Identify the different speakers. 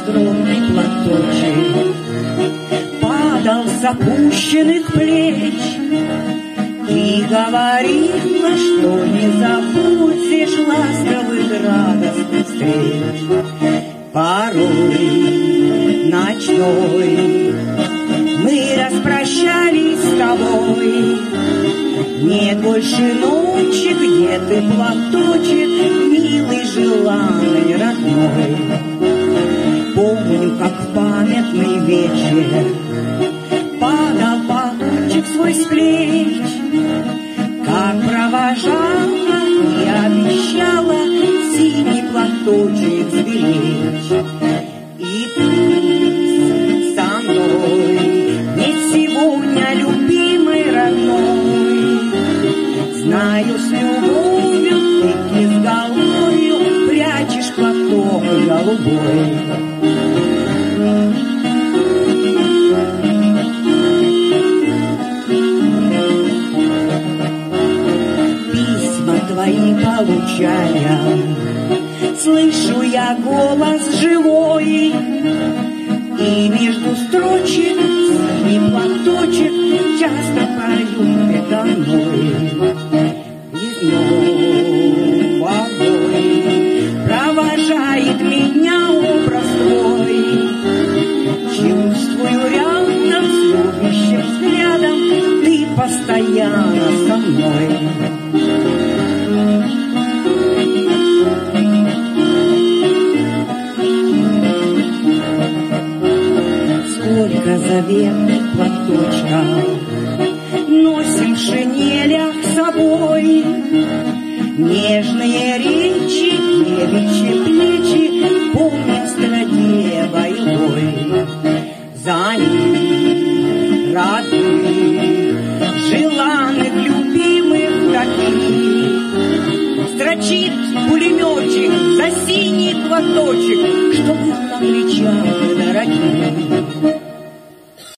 Speaker 1: скромный платочек падал с опущенных плеч. И говорила, что не забудешь ласковых радостных встреч. Порой ночной мы распрощались с тобой. Нет больше ночи, где ты, платочек, милый, желанный, родной. Помню, как в памятный вечер падал платочек свой с плеч, как провожала и обещала синий платочек сберечь. И ты со мной, ведь сегодня, любимый, родной, знаю, с любовью ты изголовью прячешь платок голубой. Твои получая, слышу я голос живой, и между строчек синий платочек часто поют передо мной. И снова провожает меня образ твой. Чувствую рядом с любящим взглядом, ты постоянно со мной. Сколько заветных платочков носим в шинелях с собой, нежные речи, девичьи плечи помнят в строке боевой. За них родных, желанных, любимых таких строчит пулеметчик за синий платочек, что был нам кричал